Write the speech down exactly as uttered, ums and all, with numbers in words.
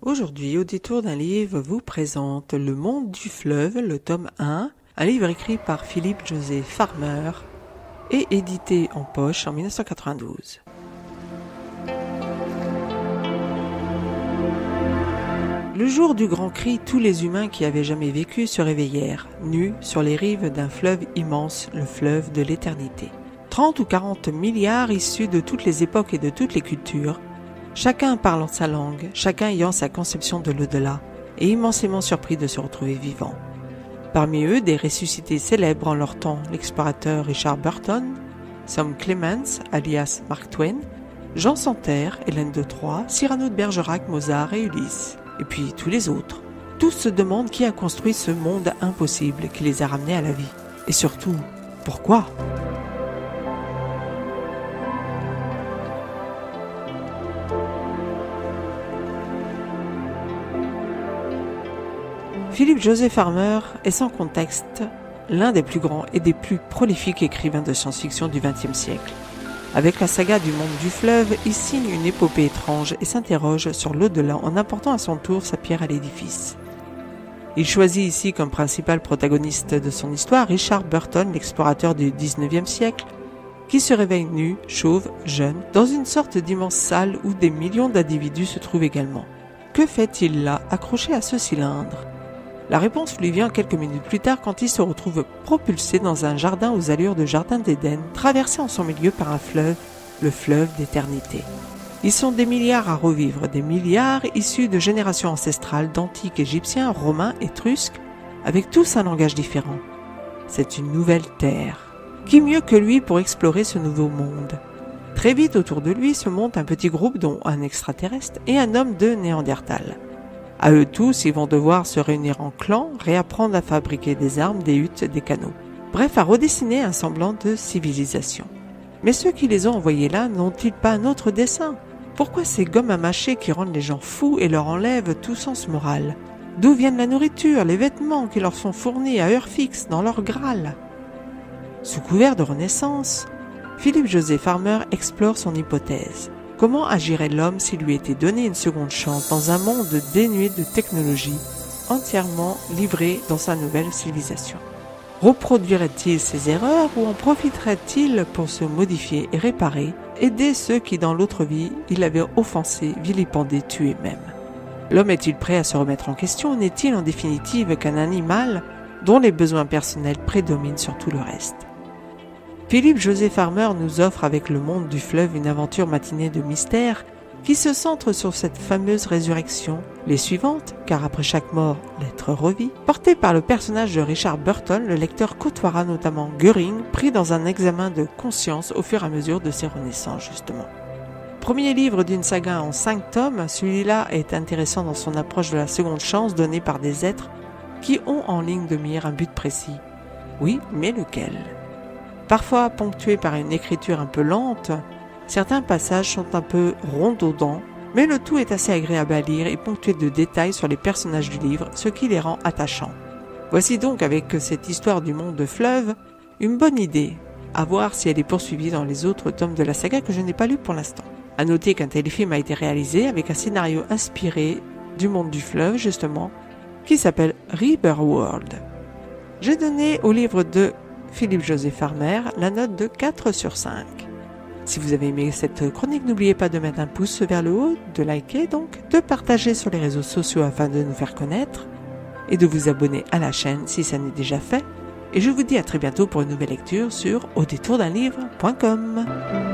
Aujourd'hui, au détour d'un livre, vous présente Le Monde du Fleuve, le tome un, un livre écrit par Philippe José Farmer et édité en poche en mille neuf cent quatre-vingt-douze. Le jour du grand cri, tous les humains qui avaient jamais vécu se réveillèrent, nus sur les rives d'un fleuve immense, le fleuve de l'éternité. Trente ou quarante milliards issus de toutes les époques et de toutes les cultures, chacun parlant sa langue, chacun ayant sa conception de l'au-delà, et immensément surpris de se retrouver vivant. Parmi eux, des ressuscités célèbres en leur temps, l'explorateur Richard Burton, Sam Clemens, alias Mark Twain, Jean Santerre, Hélène de Troyes, Cyrano de Bergerac, Mozart et Ulysse, et puis tous les autres. Tous se demandent qui a construit ce monde impossible qui les a ramenés à la vie. Et surtout, pourquoi ? Philippe José Farmer est sans contexte l'un des plus grands et des plus prolifiques écrivains de science-fiction du vingtième siècle. Avec la saga du monde du fleuve, il signe une épopée étrange et s'interroge sur l'au-delà en apportant à son tour sa pierre à l'édifice. Il choisit ici comme principal protagoniste de son histoire Richard Burton, l'explorateur du dix-neuvième siècle, qui se réveille nu, chauve, jeune, dans une sorte d'immense salle où des millions d'individus se trouvent également. Que fait-il là, accroché à ce cylindre ? La réponse lui vient quelques minutes plus tard quand il se retrouve propulsé dans un jardin aux allures de jardin d'Éden, traversé en son milieu par un fleuve, le fleuve d'éternité. Ils sont des milliards à revivre, des milliards issus de générations ancestrales d'antiques égyptiens, romains, étrusques, avec tous un langage différent. C'est une nouvelle terre. Qui mieux que lui pour explorer ce nouveau monde ? Très vite autour de lui se monte un petit groupe dont un extraterrestre et un homme de Néandertal. À eux tous, ils vont devoir se réunir en clan, réapprendre à fabriquer des armes, des huttes, des canots. Bref, à redessiner un semblant de civilisation. Mais ceux qui les ont envoyés là n'ont-ils pas un autre dessein ? Pourquoi ces gommes à mâcher qui rendent les gens fous et leur enlèvent tout sens moral ? D'où viennent la nourriture, les vêtements qui leur sont fournis à heure fixe dans leur Graal ? Sous couvert de renaissance, Philippe José Farmer explore son hypothèse. Comment agirait l'homme s'il lui était donné une seconde chance dans un monde dénué de technologie, entièrement livré dans sa nouvelle civilisation ? Reproduirait-il ses erreurs ou en profiterait-il pour se modifier et réparer, aider ceux qui dans l'autre vie il avait offensé, vilipendé, tué même ? L'homme est-il prêt à se remettre en question ou n'est-il en définitive qu'un animal dont les besoins personnels prédominent sur tout le reste ? Philippe José Farmer nous offre avec Le Monde du Fleuve une aventure matinée de mystère qui se centre sur cette fameuse résurrection, les suivantes, car après chaque mort, l'être revit. Porté par le personnage de Richard Burton, le lecteur côtoiera notamment Göring, pris dans un examen de conscience au fur et à mesure de ses renaissances justement. Premier livre d'une saga en cinq tomes, celui-là est intéressant dans son approche de la seconde chance donnée par des êtres qui ont en ligne de mire un but précis. Oui, mais lequel ? Parfois ponctué par une écriture un peu lente, certains passages sont un peu rondodents, mais le tout est assez agréable à lire et ponctué de détails sur les personnages du livre, ce qui les rend attachants. Voici donc avec cette histoire du monde de fleuve, une bonne idée, à voir si elle est poursuivie dans les autres tomes de la saga que je n'ai pas lu pour l'instant. À noter qu'un téléfilm a été réalisé avec un scénario inspiré du monde du fleuve justement, qui s'appelle Riverworld. J'ai donné au livre de Philippe José Farmer la note de quatre sur cinq. Si vous avez aimé cette chronique, n'oubliez pas de mettre un pouce vers le haut, de liker donc, de partager sur les réseaux sociaux afin de nous faire connaître et de vous abonner à la chaîne si ça n'est déjà fait. Et je vous dis à très bientôt pour une nouvelle lecture sur au détour d'un livre point com.